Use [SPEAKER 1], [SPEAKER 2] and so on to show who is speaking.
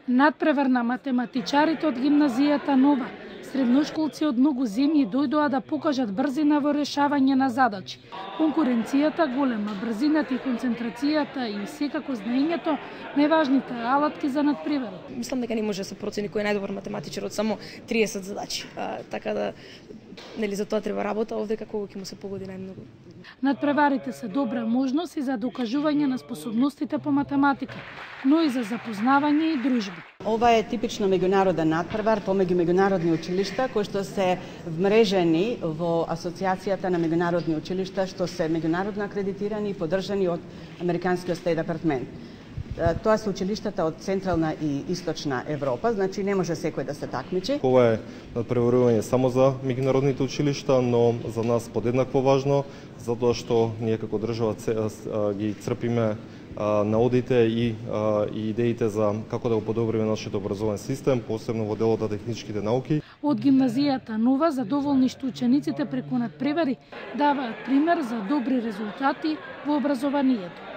[SPEAKER 1] Надпревар на математичарите од гимназијата Нова. Средношколци од многу земји дојдоа да покажат брзина во решавање на задачи. Конкуренцијата голема, брзината и концентрацијата и секако знаењето најважните алатки за надпреварот.
[SPEAKER 2] Мислам дека не може да се процени кој е најдобар математичар од само 30 задачи. Така да за тоа треба работа овде како ќе му се погоди најмногу.
[SPEAKER 1] Надпреварите се добра можност и за докажување на способностите по математика, но и за запознавање и дружба.
[SPEAKER 3] Ова е типично меѓународен надпревар помеѓу меѓународни училишта кои што се вмрежени во Асоцијацијата на меѓународни училишта што се меѓународно акредитирани и поддржани од Американскиот Стејт Департмент. Тоа се училиштата од Централна и Источна Европа, значи не може секој да се такмичи.
[SPEAKER 4] Ова е надпреварување само за меѓународните училишта, но за нас подеднакво важно, затоа што ние како држава ги црпиме наудите и идеите за како да го подобриме нашиот образовен систем, посебно во делот на техничките науки.
[SPEAKER 1] Од гимназијата Нова задоволни што учениците преку надпревари даваат пример за добри резултати во образованието.